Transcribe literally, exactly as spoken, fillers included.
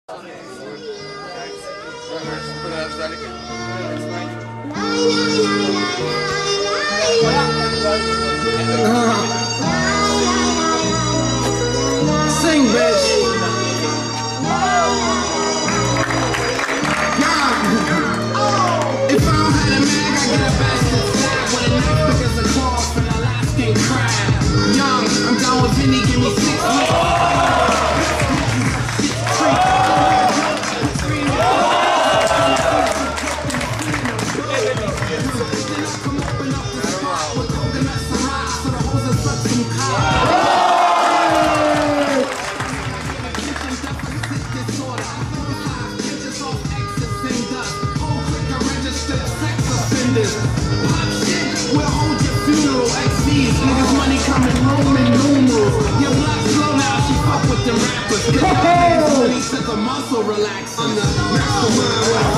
Sing, bitch. If I don't have a mag, I get a bastard stab with a knife because of claws for an Alaskan crab. Young, I'm down with Vinny, give me six pop shit, we'll hold your funeral. X Vs, niggas money coming Roman numerals. Your block slow now, she fuck with them rappers. Cause your hands money took a muscle relax. I'm the mastermind.